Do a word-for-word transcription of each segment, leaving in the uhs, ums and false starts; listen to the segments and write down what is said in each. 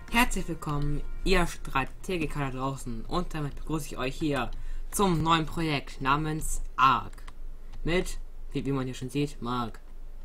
Herzlich willkommen, ihr Strategiker da draußen, und damit begrüße ich euch hier zum neuen Projekt namens Ark. Mit, wie, wie man hier schon sieht, Mark.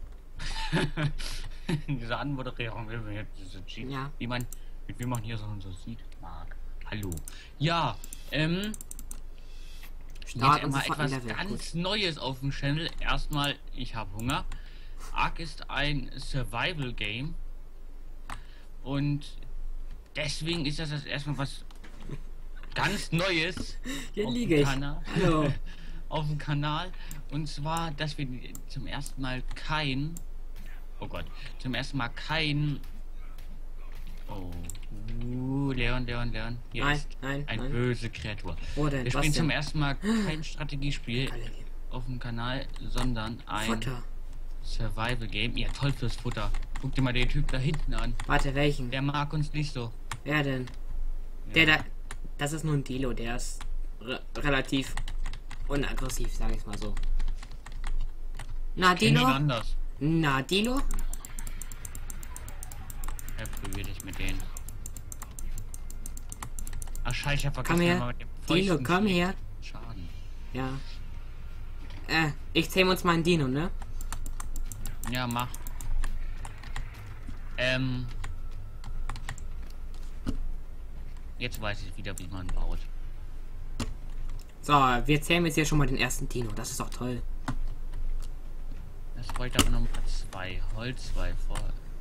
Diese Anmoderierung, wie man, Ja. wie man, wie man hier so, so sieht, Mark. Hallo. Ja, ähm, Start jetzt und mal sofort etwas Level. ganz Gut. Neues auf dem Channel. Erstmal, ich habe Hunger. Ark ist ein Survival-Game. Und deswegen ist das, das erstmal was ganz Neues Hier auf liege dem ich. Kanal. Hallo. Auf dem Kanal. Und zwar, dass wir zum ersten Mal kein... Oh Gott. Zum ersten Mal kein... Oh. Uh, Leon, Leon, Leon. Hier Nein, ist nein, eine nein. böse Kreatur. Wo denn? Wir Was spielen zum denn? ersten Mal kein Strategiespiel Alle geben. auf dem Kanal, sondern ein Futter. Survival Game. Ja, toll fürs Futter. Guck dir mal den Typ da hinten an. Warte, welchen? Der mag uns nicht so. Wer denn? Ja. Der da. Das ist nur ein Dilo, der ist re relativ unaggressiv, sag ich mal so. Na, Kenn ihn Dilo? anders. Na, Dilo? Er probiert dich mit denen. Ach scheiße, ich hab vergessen, Komm her. wenn man mit dem Dilo, Fäusten komm schlägt. her. Schaden. Ja. Äh, ich zähle uns mal einen Dino, ne? Ja, mach. Ähm. Jetzt weiß ich wieder, wie man baut. So, wir zählen jetzt hier schon mal den ersten Dino. Das ist doch toll. Das wollte aber noch mal zwei. Holz, zwei vor.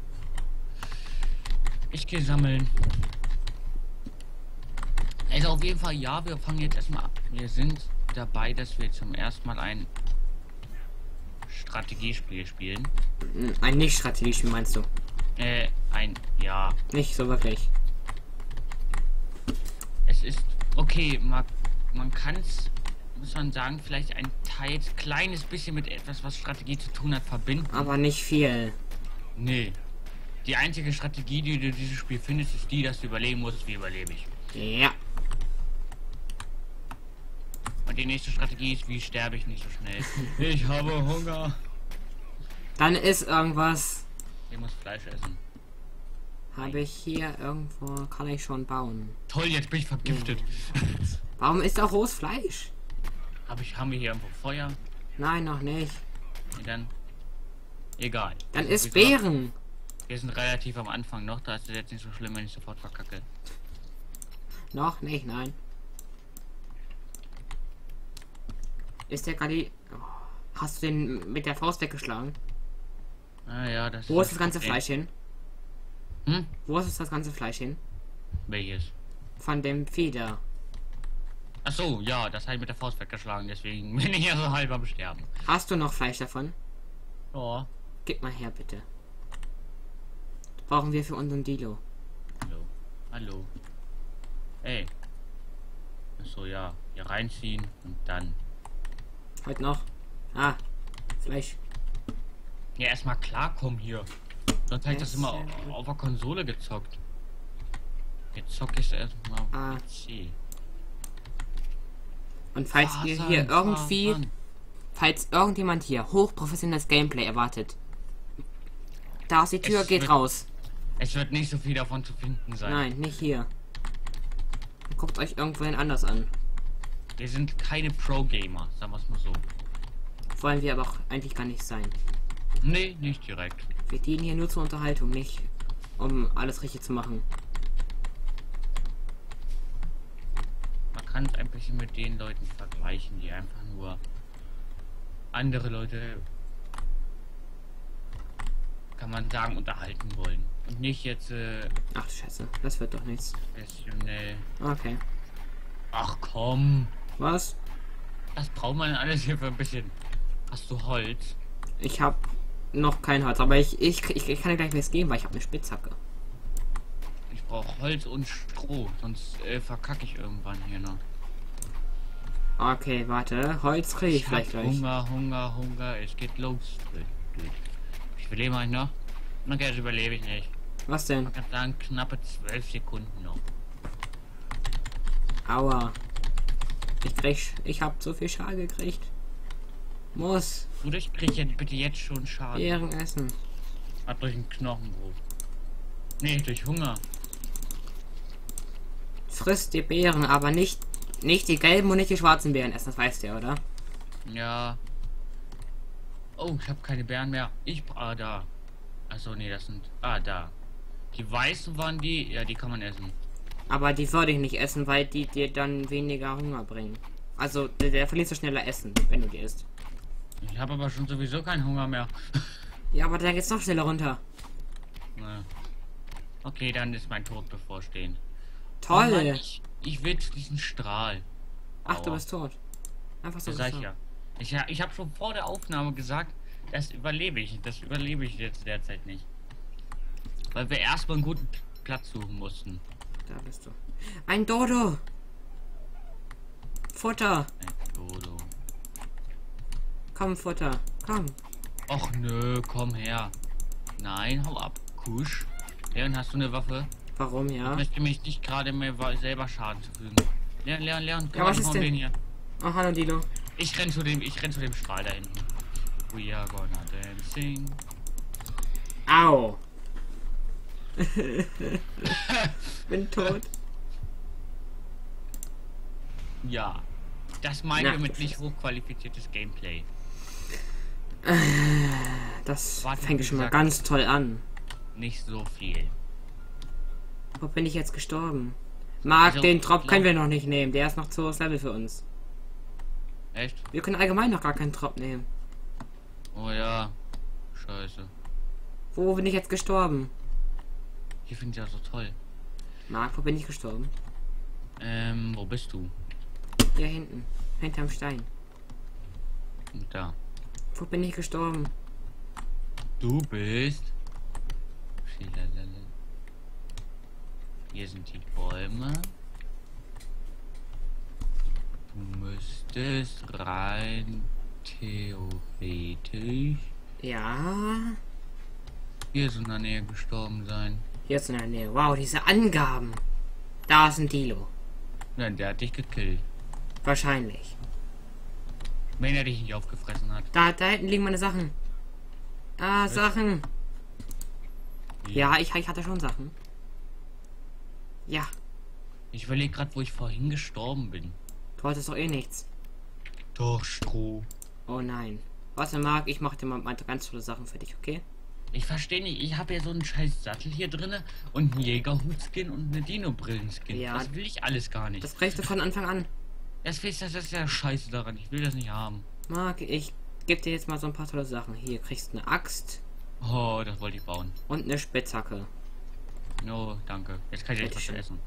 Ich gehe sammeln. Also auf jeden Fall, ja, wir fangen jetzt erstmal ab. Wir sind dabei, dass wir zum ersten Mal ein Strategiespiel spielen. Ein Nicht-Strategiespiel meinst du? Äh, ein, ja. Nicht so wirklich. Es ist, okay, man, man kann es, muss man sagen, vielleicht ein teils kleines bisschen mit etwas, was Strategie zu tun hat, verbinden. Aber nicht viel. Nee. Die einzige Strategie, die du in diesem Spiel findest, ist die, dass du überleben musst, wie überlebe ich. Ja. Und die nächste Strategie ist, wie sterbe ich nicht so schnell. Ich habe Hunger. Dann ist irgendwas. Ich muss Fleisch essen. Habe ich hier irgendwo. Kann ich schon bauen? Toll, jetzt bin ich vergiftet. Warum ist auch rohes Fleisch? Hab ich, haben wir hier irgendwo Feuer? Nein, noch nicht. Nee, dann. Egal. Dann Also, ist wir sind Beeren. noch- Wir sind relativ am Anfang noch, da ist es jetzt nicht so schlimm, wenn ich sofort verkacke. Noch nicht, nein. Ist der gerade. Oh, hast du den mit der Faust weggeschlagen? Ah ja, das Wo ist das ganze Problem. Fleisch hin? Hm? Wo ist das ganze Fleisch hin? Welches? Von dem Vieh da. Ach so, ja, das habe ich mit der Faust weggeschlagen, deswegen bin ich ja so halb am Sterben. Hast du noch Fleisch davon? Ja. Gib mal her, bitte. Das brauchen wir für unseren Dilo. Hallo. Hallo. Ey. Ach so, ja. Hier reinziehen und dann. Heute noch. Ah, Fleisch. Ja, erstmal klarkommen hier. Sonst habe ich das Yes, immer sehr auf, gut. auf der Konsole gezockt. Jetzt zocke ich erstmal auf Ah. P C. Und falls ihr hier irgendwie, Fasern. falls irgendjemand hier hochprofessionelles Gameplay erwartet, da ist die Tür, Es geht wird- raus. Es wird nicht so viel davon zu finden sein. Nein, nicht hier. Guckt euch irgendwohin anders an. Wir sind keine Pro-Gamer, sagen wir es mal so. Wollen wir aber auch eigentlich gar nicht sein. Nee, nicht direkt. Wir dienen hier nur zur Unterhaltung, nicht um alles richtig zu machen. Man kann es ein bisschen mit den Leuten vergleichen, die einfach nur andere Leute, kann man sagen, unterhalten wollen. Und nicht jetzt äh, Ach du Scheiße, das wird doch nichts. professionell. Okay. Ach komm, Was? das braucht man alles hier für ein bisschen. Hast du Holz? Ich habe noch kein Holz, aber ich, ich, ich, ich kann dir gleich was geben, weil ich habe eine Spitzhacke. Ich brauche Holz und Stroh, sonst äh, verkacke ich irgendwann hier noch. Okay, warte. Holz kriege ich, Ich vielleicht hab gleich. Hunger, Hunger, Hunger, es geht los. Ich überlebe ich noch. Okay, das überlebe ich nicht. Was denn? Ich kann sagen, knappe zwölf Sekunden noch. Aua. Ich krieg. Ich hab so viel Schal gekriegt. Muss. Oder ich kriege jetzt bitte jetzt schon Schaden. Beeren essen. Ab durch einen Knochenbruch. Nee, durch Hunger. frisst die Beeren, aber nicht, nicht die gelben und nicht die schwarzen Beeren essen, das weißt du ja, oder? Ja. Oh, ich habe keine Beeren mehr. Ich... Ah, da. Achso, nee, das sind... Ah, da. Die weißen waren die... Ja, die kann man essen. Aber die würde ich nicht essen, weil die dir dann weniger Hunger bringen. Also, der, der verlierst du schneller essen, wenn du die isst. Ich habe aber schon sowieso keinen Hunger mehr. Ja, aber dann geht's noch schneller runter. Na. Okay, dann ist mein Tod bevorstehend. Toll! Oh Mann, ich, ich will diesen Strahl. Ach, du Aua. bist tot. Einfach so. Das sag ich gesagt. ja. Ich, ha- ich habe schon vor der Aufnahme gesagt, das überlebe ich. Das überlebe ich jetzt derzeit nicht. Weil wir erstmal einen guten Platz suchen mussten. Da bist du. Ein Dodo! Futter! Ein Dodo. Komm, Futter. Komm. Och nö, komm her. Nein, hau ab. Kusch. Leon, hast du eine Waffe? Warum, ja? Ich möchte mich nicht gerade mehr wa- selber Schaden zufügen. Leon, Leon, Leon, komm Ja, was an, ist komm denn? den hier. Oh, hallo, Dilo. Ich renn zu dem, ich renn zu dem Strahl da hinten. We are gonna dancing. Au! Bin tot. Ja. Das meinen Na, wir mit du nicht Scheiße. hochqualifiziertes Gameplay. Das Warte, fängt wie schon mal gesagt- ganz toll an. Nicht so viel. Wo bin ich jetzt gestorben? Marc, Also, den Drop glaub- können wir noch nicht nehmen. Der ist noch zu hohes Level für uns. Echt? Wir können allgemein noch gar keinen Drop nehmen. Oh ja. Scheiße. Wo bin ich jetzt gestorben? Hier finde ich ja so toll. Marc, wo bin ich gestorben? Ähm, wo bist du? Hier hinten. Hinterm Stein. Da. Wo bin ich gestorben? Du bist. Schilalala. Hier sind die Bäume. Du müsstest rein theoretisch Ja. hier so in der Nähe gestorben sein. Hier ist in der Nähe. Wow, diese Angaben. Da ist ein Dilo. Nein, der hat dich gekillt. Wahrscheinlich. Wenn er dich nicht aufgefressen hat. Da, da hinten liegen meine Sachen. Ah, Was? Sachen. Wie? Ja, ich, ich hatte schon Sachen. Ja, Ich überlege gerade, wo ich vorhin gestorben bin. du hattest doch eh nichts. Doch, Stroh. Oh nein. Warte, Marc, ich mach dir mal, mal ganz tolle Sachen für dich, okay? Ich verstehe nicht, ich habe ja so einen scheiß Sattel hier drinne und einen Jägerhutskin und eine Dino-Brillenskin. Ja. Das will ich alles gar nicht. Das kriegst du von Anfang an. Das ist, das ist ja scheiße daran. Ich will das nicht haben. Marc, ich gebe dir jetzt mal so ein paar tolle Sachen. Hier kriegst du eine Axt Oh, das wollte ich bauen. und eine Spitzhacke. No, danke. Jetzt kann ich etwas Bitteschön. essen.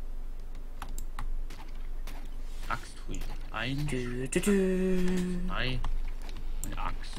Axt hui. Ein, Dü, dü, dü. zwei, eine Axt.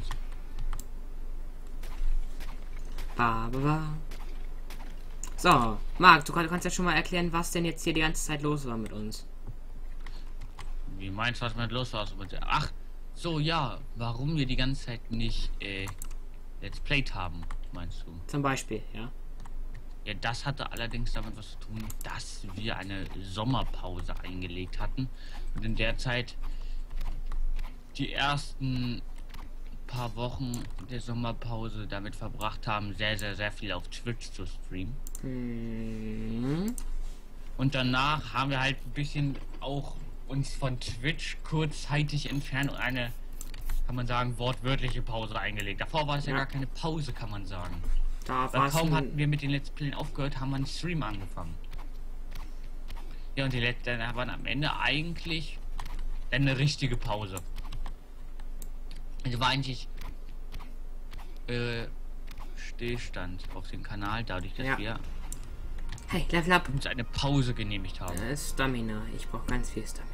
Ba, ba, ba. So, Marc, du, kann- du kannst ja schon mal erklären, was denn jetzt hier die ganze Zeit los war mit uns. Wie meinst du, was mit los war? Ach, so, ja. Warum wir die ganze Zeit nicht, äh, Let's Played haben, meinst du? Zum Beispiel, ja. Ja, das hatte allerdings damit was zu tun, dass wir eine Sommerpause eingelegt hatten und in der Zeit die ersten paar Wochen der Sommerpause damit verbracht haben, sehr, sehr, sehr viel auf Twitch zu streamen. Hm. Und danach haben wir halt ein bisschen auch uns von Twitch kurzzeitig entfernt und eine, kann man sagen, wortwörtliche Pause eingelegt. Davor war es ja, Ja. gar keine Pause, kann man sagen. Da Weil war kaum hatten wir mit den Let's Playen aufgehört, haben wir einen Stream angefangen. Ja, und die letzten waren am Ende eigentlich eine richtige Pause. Also war eigentlich äh, Stillstand auf dem Kanal, dadurch, dass Ja. wir Hey, Level up. uns eine Pause genehmigt haben. Äh, Stamina. Ich brauche ganz viel Stamina.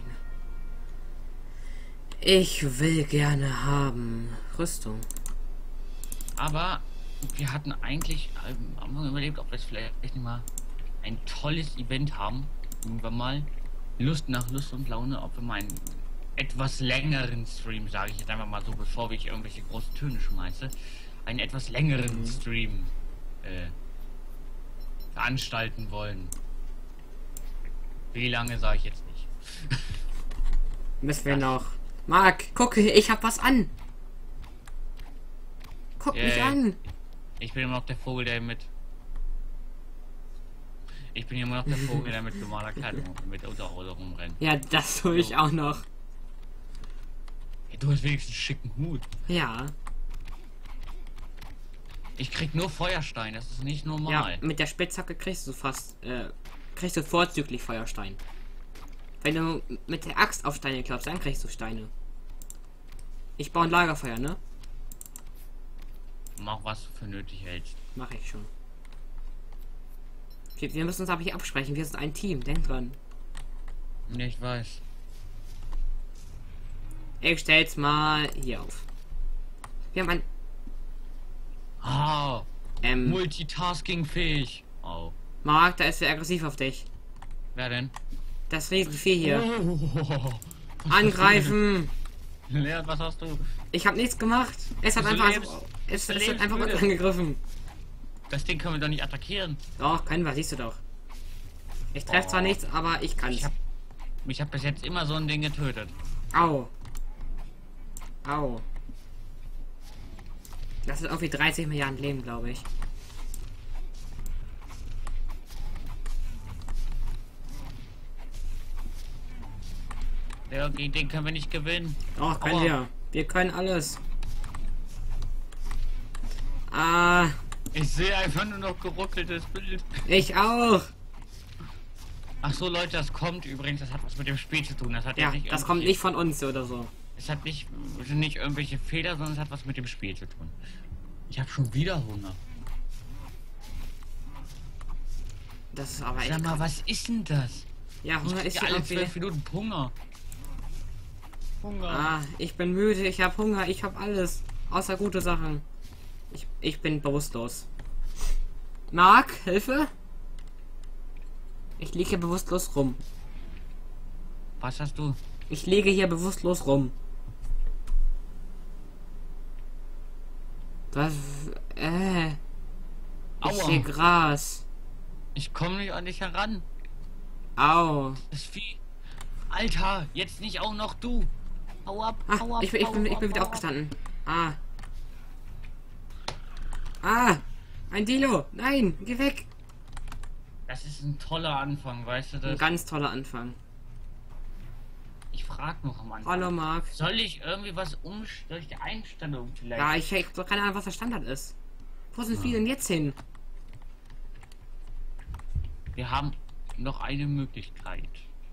Ich will gerne haben Rüstung. Aber wir hatten eigentlich ähm, am Anfang überlegt, ob wir es vielleicht nicht mal ein tolles Event haben. Irgendwann mal Lust nach Lust und Laune, ob wir mal einen etwas längeren Stream, sage ich jetzt einfach mal so, bevor ich irgendwelche großen Töne schmeiße, einen etwas längeren Mhm. Stream äh, veranstalten wollen. Wie lange sage ich jetzt nicht. Müssen wir noch. Marc, gucke, ich hab was an. Guck mich Yay. an. Ich bin immer noch der Vogel, der mit. Ich bin immer noch der Vogel, der mit normaler Kleidung mit Unterhose rumrennt. Ja, das tue ich auch noch. Hey, du hast wenigstens einen schicken Hut. Ja. Ich krieg nur Feuerstein, das ist nicht Ja, normal. mit der Spitzhacke kriegst du fast, äh, kriegst du vorzüglich Feuerstein. Wenn du mit der Axt auf Steine klopfst, dann kriegst du Steine. Ich baue ein Lagerfeuer, ne? Mach, was du für nötig hältst. Mach ich schon. Wir, wir müssen uns aber hier absprechen. Wir sind ein Team. Denk dran. Ja, ich weiß. Ich stell's mal hier auf. Wir haben ein... Ah, Ähm, Multitasking-fähig. Oh. Marc, da ist er aggressiv auf dich. Wer denn? Das Riesenvieh hier. Oh. Angreifen! Leon, was hast du? Ich habe nichts gemacht. Es hat Du einfach... lebst. Es, Du es hat lebst, einfach uns Bruder. angegriffen. Das Ding können wir doch nicht attackieren. Doch, können wir. Siehst du doch. Ich treffe zwar Oh. nichts, aber ich kann's. Ich hab, ich hab bis jetzt immer so ein Ding getötet. Au. Au. Das ist irgendwie dreißig Milliarden Leben, glaube ich. Ja, gegen den können wir nicht gewinnen. Doch, können Aua. wir. Wir können alles. Ah, Ich sehe einfach nur noch geruckeltes Bild. ich auch. Ach so, Leute, das kommt übrigens. Das hat was mit dem Spiel zu tun. Das hat Ja, jetzt nicht das kommt irgendwelche- nicht von uns oder so. Es hat nicht, es sind nicht irgendwelche Fehler, sondern es hat was mit dem Spiel zu tun. Ich habe schon wieder Hunger. Das ist aber echt. Sag mal, krass. was ist denn das? Ja, Ich Hunger krieg ist ja hier alle irgendwie. zwölf Minuten Hunger. Hunger. Ah, ich bin müde, ich habe Hunger, ich habe alles. Außer gute Sachen. Ich, ich bin bewusstlos. Marc, Hilfe? Ich liege hier bewusstlos rum. Was hast du? Ich liege hier bewusstlos rum. Was? Äh. Ich Aua. sehe Gras. Ich komme nicht an dich heran. Au. Das Vieh. Alter, jetzt nicht auch noch du. Hau ab, Ah, hau ab. ich bin, ich hau bin, ich ab, bin wieder hau ab. aufgestanden. Ah. Ah. Ein Dilo. Nein, geh weg. Das ist ein toller Anfang, weißt du Ein das? ganz toller Anfang. Ich frag noch am Anfang. Hallo, Marc. Soll ich irgendwie was umstellen? Soll ich die Einstellung vielleicht? Ja, ich, ich hab doch keine Ahnung, was der Standard ist. Wo sind Ja. wir denn jetzt hin? Wir haben noch eine Möglichkeit.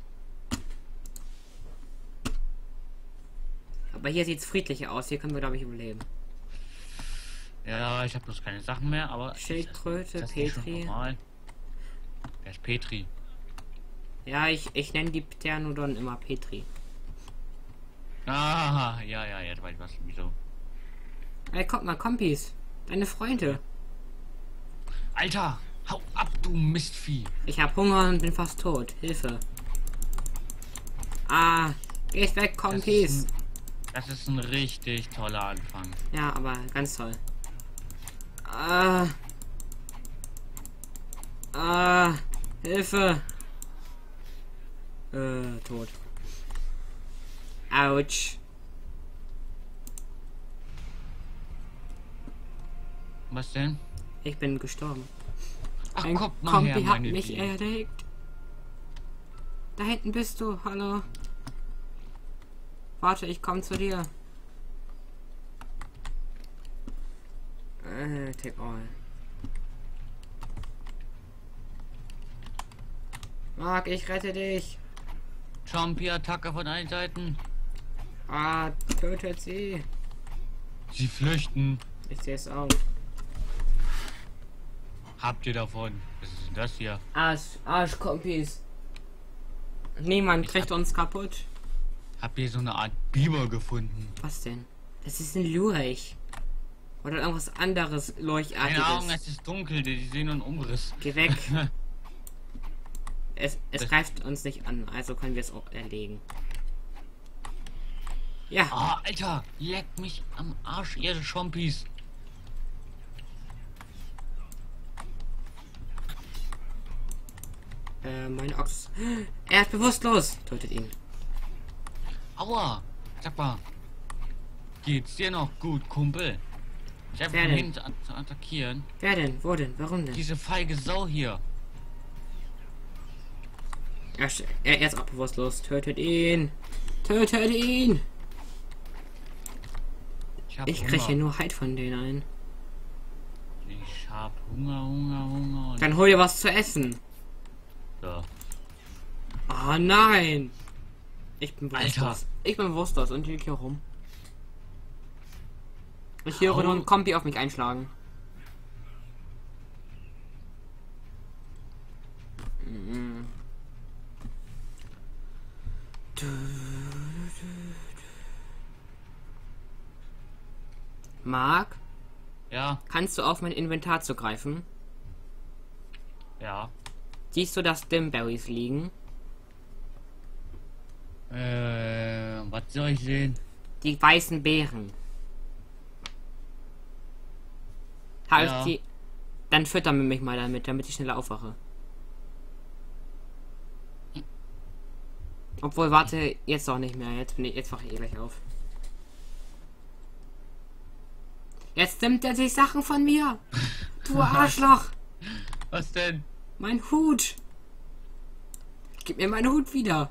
Aber hier sieht's friedlicher aus. Hier können wir, glaube ich, überleben. Ja, ich habe bloß keine Sachen mehr, aber... Schildkröte, das nicht schon Petri. normal? Wer ist Petri? Ja, ich, ich nenne die Pteranodon immer Petri. Ah, ja, ja, ja, du weißt was, wieso. Ey, kommt mal, Kompis. Deine Freunde. Alter, hau ab, du Mistvieh. Ich hab Hunger und bin fast tot. Hilfe. Ah, geht weg, Das Kompis. ist, ein, das ist ein richtig toller Anfang. Ja, aber ganz toll. Ah. Ah. Hilfe. Äh, tot. Autsch. Was denn? Ich bin gestorben. Ach, Ein kommt mal Kompi her, hat meine mich Lieben. erlegt. Da hinten bist du. Hallo. Warte, ich komm zu dir. Äh, take all. Marc, ich rette dich. Zombie-Attacke von allen Seiten. Ah, tötet sie. Sie flüchten. Ich sehe es auch. Habt ihr davon? Was ist denn das hier? Arsch, Arschkompis. Niemand Ich kriegt hab- uns kaputt. Habt ihr so eine Art Biber gefunden? Was denn? Das ist ein Lurch. Oder irgendwas anderes Keine Ahnung, Lurchartiges. es ist dunkel, die die sehen nur einen Umriss. Geh weg. Es, es Das- greift uns nicht an, also können wir es auch erlegen. Ja, Ah, Alter, leck mich am Arsch, ihr Schompis. äh, mein Ochs. Er ist bewusstlos. Tötet ihn. Aua, sag mal. Geht's dir noch gut, Kumpel? Ich einfach Wer von denn? hinten an, zu attackieren. Wer denn? Wo denn? Warum denn? Diese feige Sau hier. Er, er, er ist auch bewusstlos. Tötet ihn. Tötet ihn. Ich, hab Ich Hunger. kriege hier nur Halt von denen ein. Ich hab Hunger, Hunger, Hunger. Und Dann hol dir was zu essen. so. Oh nein. Ich bin bewusstlos. Alter. Ich bin bewusstlos und liege hier rum. Ich höre Au. nur einen Kompi auf mich einschlagen. Mhm. Marc, Ja, kannst du auf mein Inventar zugreifen? ja. Siehst du, dass Dimberries liegen? Äh, was soll ich sehen? Die weißen Beeren. Habe Ja. ich die. Dann füttern wir mich mal damit, damit ich schneller aufwache. Obwohl, warte, jetzt auch nicht mehr. Jetzt bin ich, jetzt wache ich eh gleich auf. Jetzt nimmt er sich Sachen von mir. Du Arschloch. Was denn? Mein Hut. Gib mir meinen Hut wieder.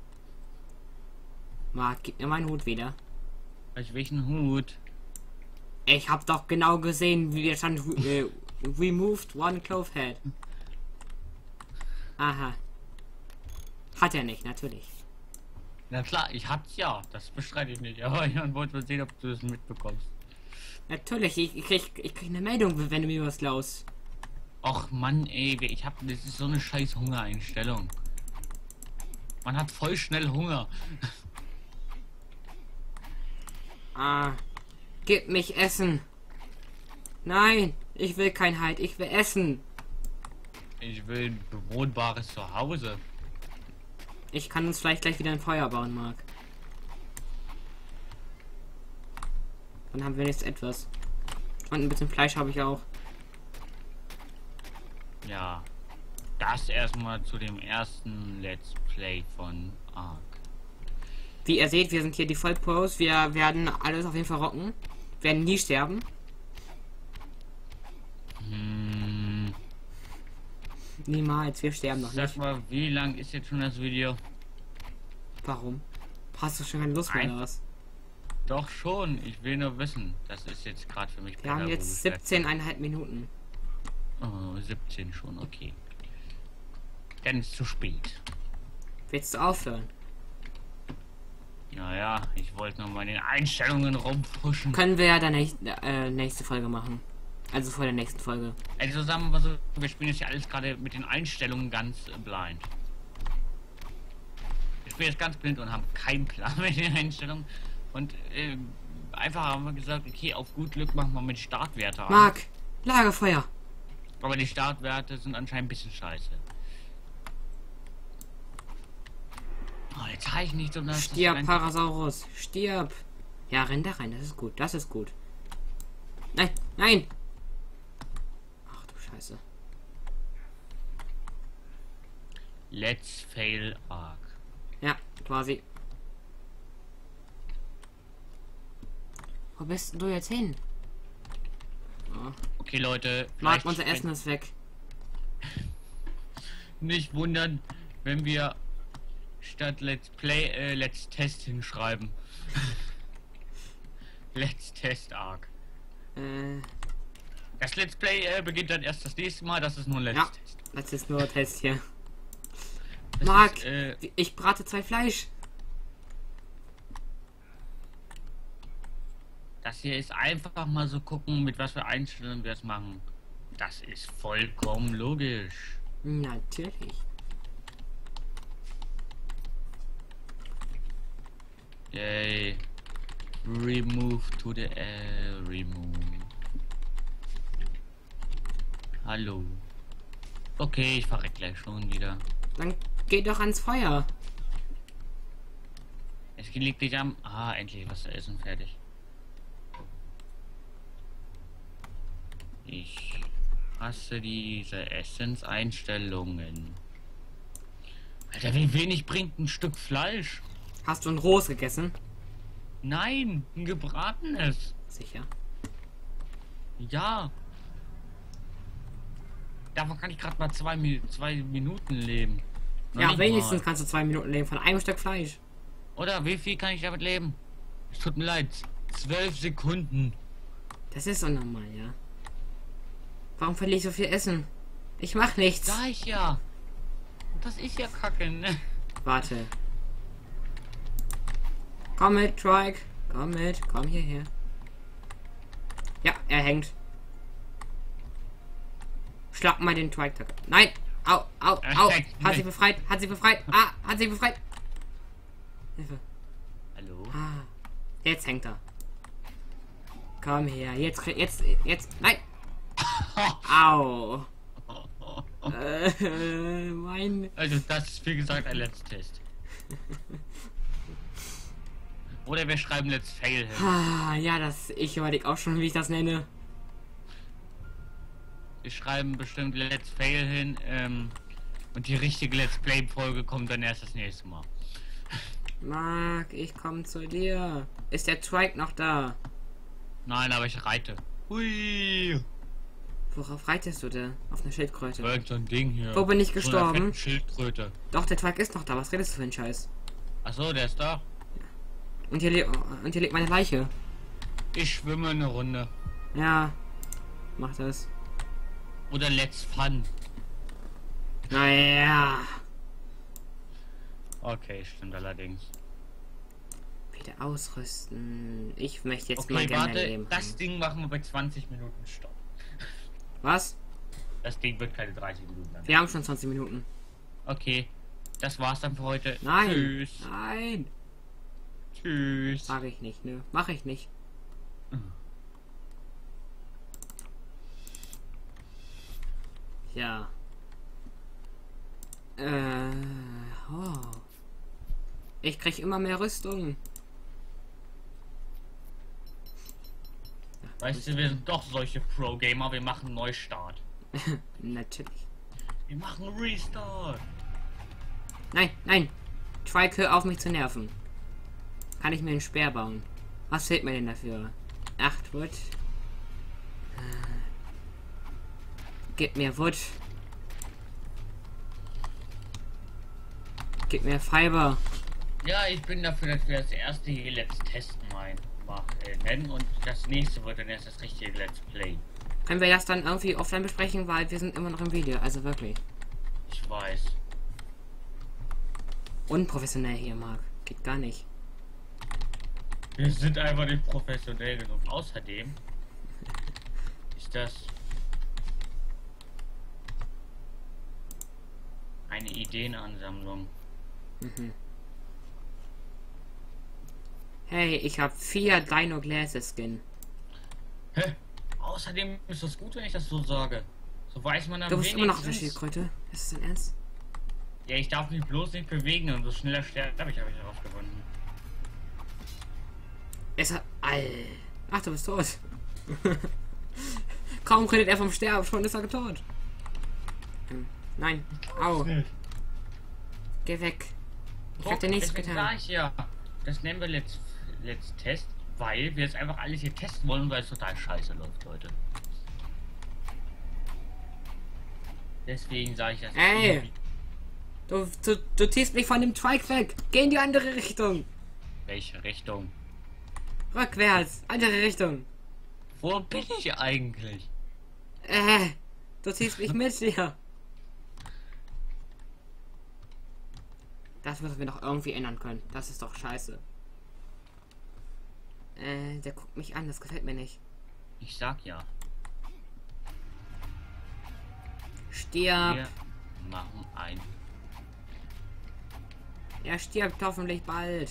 Marc, gib mir meinen Hut wieder. Welch welchen Hut? Ich hab doch genau gesehen, wie der stand. Äh, removed one cloth head. Aha. Hat er nicht, natürlich. Na klar, ich hab's ja. Das bestreite ich nicht. Aber ich wollte mal sehen, ob du das mitbekommst. Natürlich, ich, ich, krieg, ich krieg eine Meldung, wenn du mir was klaust. Och Mann, ey, ich hab. Das ist so eine scheiß Hungereinstellung. Man hat voll schnell Hunger. Ah. Gib mich Essen. Nein, ich will kein Halt, ich will Essen. Ich will ein bewohnbares Zuhause. Ich kann uns vielleicht gleich wieder ein Feuer bauen, Marc. Dann haben wir jetzt etwas. Und ein bisschen Fleisch habe ich auch. Ja. Das erstmal zu dem ersten Let's Play von Ark. Wie ihr seht, wir sind hier die Vollpros. Wir werden alles auf jeden Fall rocken. Werden nie sterben. Hm. Niemals, wir sterben noch Sag nicht. mal, wie lang ist jetzt schon das Video? Warum? Hast du schon keine Lust mehr Nein. oder was? Doch schon, ich will nur wissen. Das ist jetzt gerade für mich. Wir haben jetzt siebzehn Komma fünf Minuten. Oh, siebzehn schon, okay. Dann ist zu spät. Willst du aufhören? Naja, ich wollte noch mal in den Einstellungen rumfuschen. Können wir ja dann näch äh, nächste Folge machen. Also vor der nächsten Folge. Also sagen wir so, wir spielen jetzt ja alles gerade mit den Einstellungen ganz äh, blind. Wir spielen jetzt ganz blind und haben keinen Plan mit den Einstellungen. Und äh, einfach haben wir gesagt, okay, auf gut Glück machen wir mit Startwerte an. Marc, Lagerfeuer. Aber die Startwerte sind anscheinend ein bisschen scheiße. Oh, jetzt habe ich nicht so das. Stirb, das Parasaurus. Stirb. Ja, renn da rein. Das ist gut. Das ist gut. Nein, nein. Ach du Scheiße. Let's fail Ark. Ja, quasi. Wo bist du jetzt hin? Oh. Okay, Leute. Marc, vielleicht unser Essen ist weg. Nicht wundern, wenn wir statt Let's Play äh, Let's Test hinschreiben. Let's Test Ark. Äh, Das Let's Play äh, beginnt dann erst das nächste Mal. Das ist nur ein Let's Ja. Test. das ist nur Test hier. Das Marc, ist, äh, ich brate zwei Fleisch. das hier ist einfach mal so gucken, mit was für Einstellungen wir es machen. Das ist vollkommen logisch. Natürlich. Yay. Remove to the air. Remove. Hallo. Okay, ich verreck gleich schon wieder. Dann geh doch ans Feuer. Es liegt nicht am. Ah, endlich was zu essen fertig. Ich hasse diese Essenseinstellungen. Alter, wie wenig bringt ein Stück Fleisch? Hast du ein rohes gegessen? Nein, ein gebratenes. Sicher. Ja. Davon kann ich gerade mal zwei, Mi- zwei Minuten leben. Noch Ja, nicht wenigstens mal. kannst du zwei Minuten leben von einem Stück Fleisch. Oder wie viel kann ich damit leben? Es tut mir leid. Zwölf Sekunden. Das ist unnormal, ja. Warum verliere ich so viel Essen? Ich mach nichts. Sag ich ja. Das ist ja kacke, ne? Warte. Komm mit, Trike. Komm mit, komm hierher. Ja, er hängt. Schlag mal den Trike. Nein! Au, au, Er au! hängt Hat sie nicht. befreit, hat sie befreit. Ah, hat sie befreit. Hilfe. Hallo? Ah, jetzt hängt er. Komm her, jetzt, jetzt, jetzt, nein! Au! Äh, mein. Also das ist wie gesagt ein Let's Test. Oder wir schreiben Let's Fail hin. Ah, ja, das, ich überlege auch schon, wie ich das nenne. Wir schreiben bestimmt Let's Fail hin. Ähm, und die richtige Let's Play Folge kommt dann erst das nächste Mal. Marc, ich komme zu dir. Ist der Trike noch da? Nein, aber ich reite. Hui. Worauf reitest du denn? Auf eine Schildkröte. Irgend so ein Ding hier. Wo bin ich So eine gestorben? fetten Schildkröte. Doch, der Trike ist noch da. Was redest du für einen Scheiß? Achso, der ist da. Und hier, le und hier liegt meine Leiche. Ich schwimme eine Runde. Ja, mach das. Oder Let's Fun. Naja. Okay, stimmt allerdings. Wieder ausrüsten. Ich möchte jetzt mal Okay, gerne warte, leben. das Ding machen wir bei zwanzig Minuten Stopp. Was? Das Ding wird keine dreißig Minuten lang. Wir haben schon zwanzig Minuten. Okay, das war's dann für heute. Nein. Tschüss. Nein. Tschüss. Mach ich nicht, ne? Mach ich nicht. Ja. Äh. Oh. Ich krieg immer mehr Rüstung. Weißt du, wir sind doch solche Pro-Gamer, wir machen einen Neustart. Natürlich. Wir machen Restart. Nein, nein. Trike, hör auf mich zu nerven. Kann ich mir einen Speer bauen? Was fehlt mir denn dafür? Acht Wood. Äh, Gib mir Wood. Gib mir Fiber. Ja, ich bin dafür, dass wir das erste hier Let's Testen ein, mach, äh, nennen und das nächste wird dann erst das richtige Let's Play. Können wir das dann irgendwie offline besprechen, weil wir sind immer noch im Video, also wirklich. Ich weiß. Unprofessionell hier, Marc. Geht gar nicht. Wir sind einfach nicht professionell genug. Außerdem ist das eine Ideenansammlung. Mhm. Hey, ich habe vier Dino Glasses Skin. Hä? Außerdem ist das gut, wenn ich das so sage. So weiß man dann Du bist immer noch auf der wenigstens- Schildkröte. Ist das dein Ernst? Ja, ich darf mich bloß nicht bewegen und so schneller sterbe ich, habe ich herausgefunden. Es hat. All. Ach, du bist tot. Kaum redet er vom Sterben, schon ist er tot. Hm. Nein. Au. Geh weg. Ich hab dir nichts Deswegen getan. sag ich ja, das nennen wir Let's, Let's Test, weil wir jetzt einfach alles hier testen wollen, weil es total scheiße läuft, Leute. Deswegen sage ich das. Ey. irgendwie- Du, du, du ziehst mich von dem Trike weg. Geh in die andere Richtung. Welche Richtung? Rückwärts. Andere Richtung. Wo bin ich eigentlich? Äh. Du ziehst mich mit dir. Das müssen wir noch irgendwie ändern können. Das ist doch scheiße. Äh, der guckt mich an. Das gefällt mir nicht. Ich sag ja. Stirb. Wir machen ein. Er stirbt hoffentlich bald.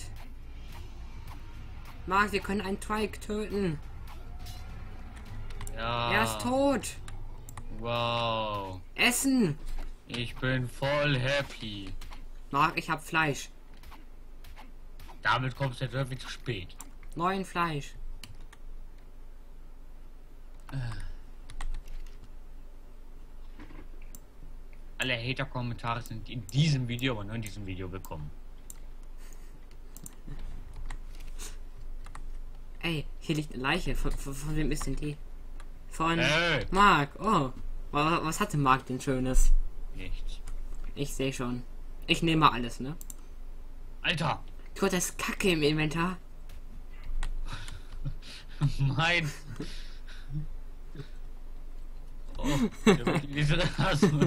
Marc, wir können einen Trike töten. Ja. Er ist tot. Wow. Essen. Ich bin voll happy. Marc, ich hab Fleisch. Damit kommst du jetzt irgendwie zu spät. Neun Fleisch. Alle Hater-Kommentare sind in diesem Video, aber nur in diesem Video willkommen. Ey, hier liegt eine Leiche. Von, von, von wem ist denn die? Von Hey. Marc. Oh. Wa- Was hatte Marc denn Schönes? Nichts. Ich sehe schon. Ich nehme alles, ne? Alter! Gott, das ist Kacke im Inventar. Mein. Oh, der wird diese Rasse.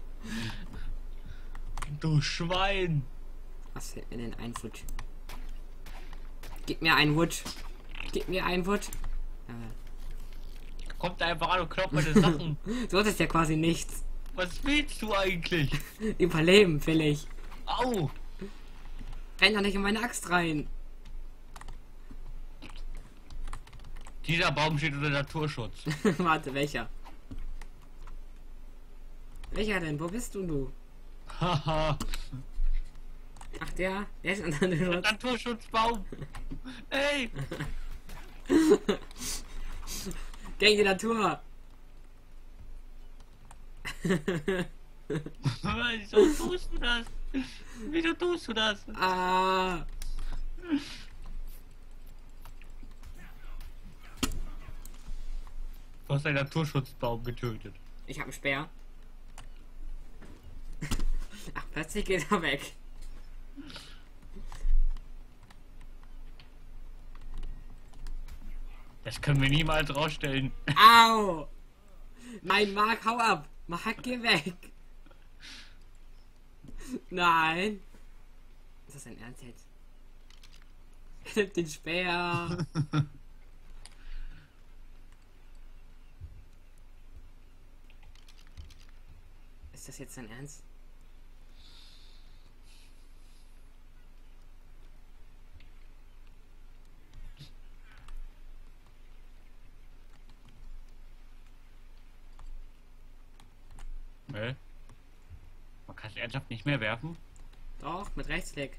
Du Schwein! Was fällt mir denn ein Wood? Gib mir ein Wood. Gib mir ein Wood. Äh. Kommt einfach an und klopft meine Sachen. So ist ja quasi nichts. Was willst du eigentlich? Überleben will ich. Au! Renn doch nicht in meine Axt rein. Dieser Baum steht unter Naturschutz. Warte, welcher? Welcher denn? Wo bist du, du? Haha. Ach, der? Der ist unter Naturschutz. Naturschutzbaum. Ey! Gegen die Natur. Wieso tust du das? Wieso tust du das? Ah. Du hast einen Naturschutzbaum getötet. Ich habe einen Speer. Ach, plötzlich geht er weg. Das können wir niemals rausstellen. Au! Mein Mark, hau ab! Mark, geh weg! Nein! Ist das dein Ernst jetzt? Er nimmt den Speer! Ist das jetzt dein Ernst? Nee. Man kann es ernsthaft nicht mehr werfen. Doch, mit Rechtsklick.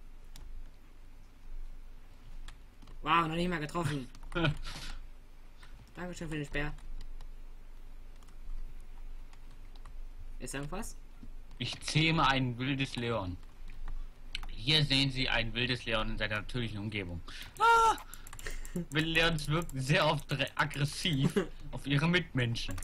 Wow, noch nicht mal getroffen. Dankeschön für den Speer. Ist irgendwas? Ich zähme ein wildes Leon. Hier sehen Sie ein wildes Leon in seiner natürlichen Umgebung. Ah! Wilde Leons wirken sehr oft re- aggressiv auf ihre Mitmenschen.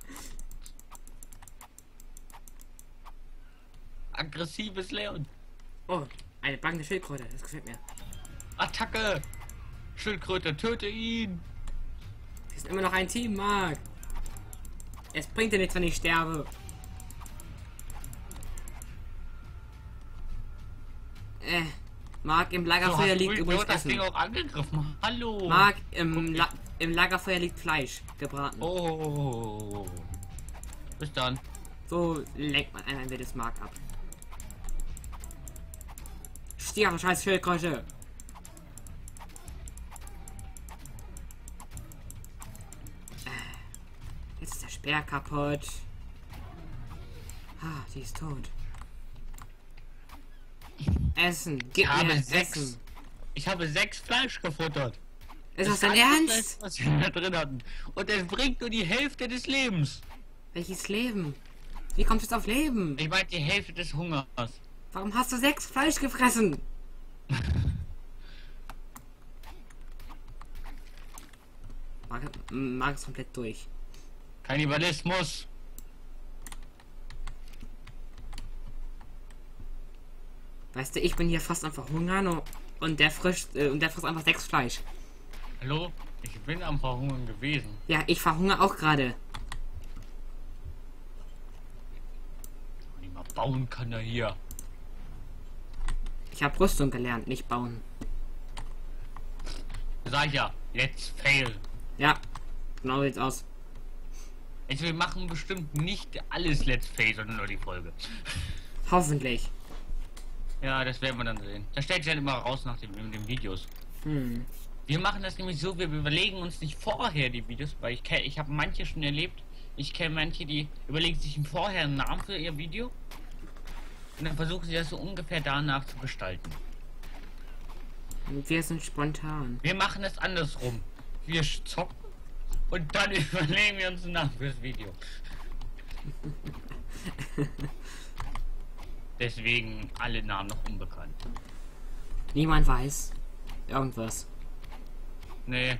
Aggressives Leon. Oh, eine bangende Schildkröte, das gefällt mir. Attacke! Schildkröte, töte ihn! Wir sind immer noch ein Team, Marc. Es bringt dir nichts, wenn ich sterbe. Äh, Marc, im Lagerfeuer Du liegt hast übrigens das Essen. Ding auch angegriffen. Hallo! Marc, im, La im Lagerfeuer liegt Fleisch, gebraten. Oh. Bis dann. So lenkt man ein, ein wildes Mark ab. Stiere, scheiß Schildkröte. Äh, Jetzt ist der Speer kaputt. Ah, die ist tot. Essen, gib Ich habe mir sechs. Essen. Ich habe sechs Fleisch gefuttert. Ist das dein ganze Ernst? Fleisch, was wir da drin hatten. Und es bringt nur die Hälfte des Lebens. Welches Leben? Wie kommst du jetzt auf Leben? Ich meine die Hälfte des Hungers. Warum hast du sechs Fleisch gefressen? Marc, Marc ist komplett durch. Kannibalismus. Weißt du, ich bin hier fast am Verhungern und der frisst äh, und der frisst einfach sechs Fleisch. Hallo? Ich bin am Verhungern gewesen. Ja, ich verhungere auch gerade. Nicht mal bauen kann er hier. Ich habe Rüstung gelernt, nicht bauen. Sag ich ja, let's fail. Ja, genau sieht's aus. Also wir machen bestimmt nicht alles Let's Fail, sondern nur die Folge. Hoffentlich. Ja, das werden wir dann sehen. Das stellt sich dann immer raus nach dem, in den Videos. Hm. Wir machen das nämlich so, wir überlegen uns nicht vorher die Videos, weil ich kenn, ich habe manche schon erlebt. Ich kenne manche, die überlegen sich im Vorher einen Namen für ihr Video. Und dann versuchen sie das so ungefähr danach zu gestalten. Wir sind spontan. Wir machen es andersrum. Wir zocken und dann überlegen wir uns einen Namen fürs Video. Deswegen alle Namen noch unbekannt. Niemand weiß irgendwas. Nee.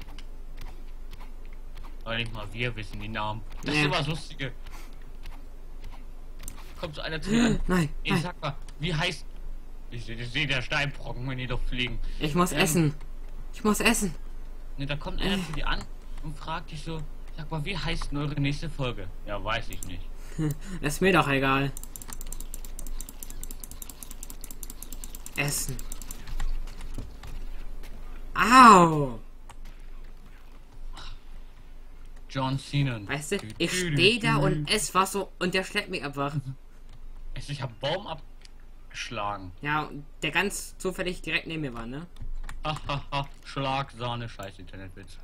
Aber nicht mal wir wissen die Namen. Das Nee. ist immer das Lustige. Kommt so einer zu mir an. Nein, Ich nein. sag mal, Wie heißt... Ich sehe seh der Steinbrocken, wenn die doch fliegen. Ich muss Ähm, essen. Ich muss essen. Ne, da kommt einer zu dir an und fragt dich so, sag mal, wie heißt denn eure nächste Folge? Ja, weiß ich nicht. Ist mir doch egal. Essen. Au! John Cena. Weißt du, ich stehe da und ess was so und der schlägt mich einfach. Ich hab Baum abgeschlagen. Ja, der ganz zufällig direkt neben mir war, ne? Hahaha, Schlagsahne, scheiß Internetwitz.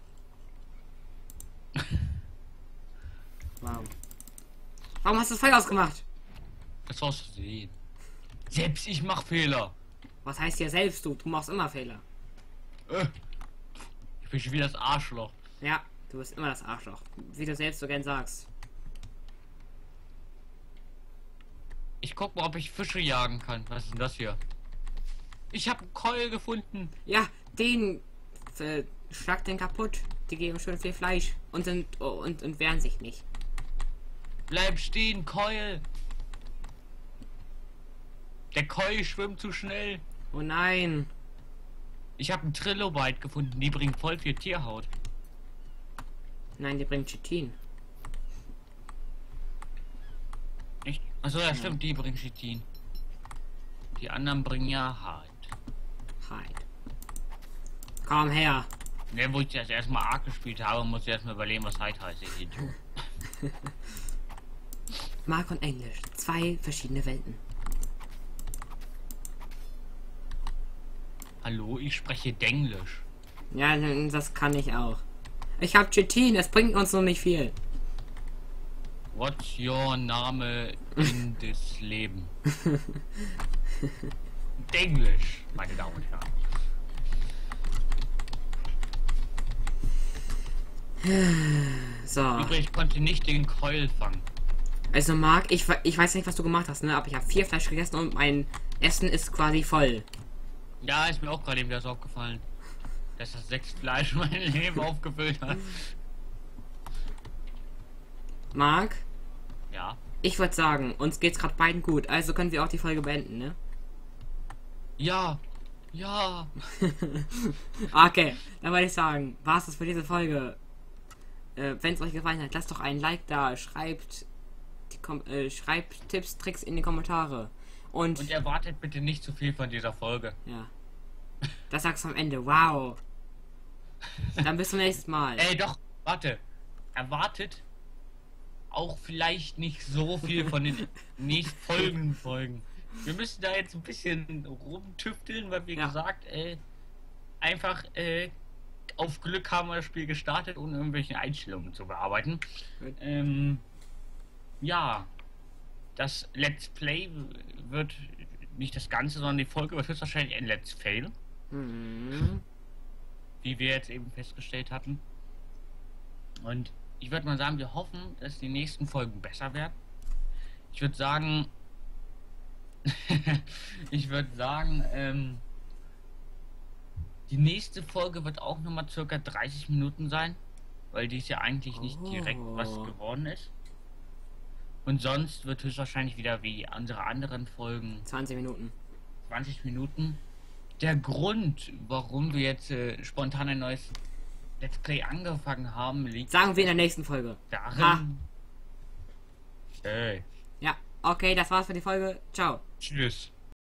Wow. Warum hast du das Feuer ausgemacht? Das war's zu sehen. Selbst ich mach Fehler. Was heißt ja selbst du? Du machst immer Fehler. Äh, Ich bin schon wieder das Arschloch. Ja, du bist immer das Arschloch. Wie du selbst so gern sagst. Ich guck mal, ob ich Fische jagen kann. Was ist denn das hier? Ich habe einen Keul gefunden. Ja, den äh, schlag den kaputt. Die geben schön viel Fleisch und sind oh, und, und wehren sich nicht. Bleib stehen, Keul. Der Keul schwimmt zu schnell. Oh nein. Ich habe einen Trilobite gefunden. Die bringt voll viel Tierhaut. Nein, die bringt Chitin. Echt? Achso, ja, stimmt. Die bringt Chitin. Die anderen bringen ja Hart. Halt. Komm her. Ne, wo ich das erstmal Ark gespielt habe, muss ich erstmal überlegen, was Hide heißt. Ich Idiot. Mark und Englisch. Zwei verschiedene Welten. Hallo, ich spreche Denglisch. Ja, das kann ich auch. Ich hab Chitin, es bringt uns noch nicht viel. What's your Name in das Leben? Denglisch, meine Damen und Herren. So. Übrigens, ich konnte nicht den Keul fangen. Also Marc, ich, ich weiß nicht, was du gemacht hast, ne? Aber ich habe vier Fleisch gegessen und mein Essen ist quasi voll. Ja, ist mir auch gerade eben das aufgefallen. Dass das sechs Fleisch mein Leben aufgefüllt hat. Marc, Ja. ich würde sagen, uns geht's gerade beiden gut, also können wir auch die Folge beenden, ne? Ja. Ja. Okay, dann würde ich sagen, war's das für diese Folge. Äh, Wenn es euch gefallen hat, lasst doch ein Like da, schreibt, die Kom äh, schreibt Tipps, Tricks in die Kommentare. Und, Und erwartet bitte nicht zu viel von dieser Folge. ja, das sagst du am Ende. Wow. Dann bis zum nächsten Mal. Ey, doch, warte. Erwartet auch vielleicht nicht so viel von den nächsten folgenden Folgen. Wir müssen da jetzt ein bisschen rumtüfteln, weil wie Ja. gesagt, äh, einfach äh, auf Glück haben wir das Spiel gestartet, ohne irgendwelche Einstellungen zu bearbeiten. Gut. Ähm, ja, das Let's Play wird nicht das Ganze, sondern die Folge wird höchstwahrscheinlich ein Let's Fail, Mhm. wie wir jetzt eben festgestellt hatten. Und ich würde mal sagen, wir hoffen, dass die nächsten Folgen besser werden. Ich würde sagen, ich würde sagen, ähm, die nächste Folge wird auch nochmal circa dreißig Minuten sein, weil dies ja eigentlich nicht direkt was Oh. geworden ist. Und sonst wird höchstwahrscheinlich wieder wie unsere anderen Folgen zwanzig Minuten. zwanzig Minuten. Der Grund, warum wir jetzt äh, spontan ein neues Let's Play angefangen haben, liegt Sagen wir in der nächsten Folge. darin. Hey, Ja, okay, das war's für die Folge. Ciao. tschüss.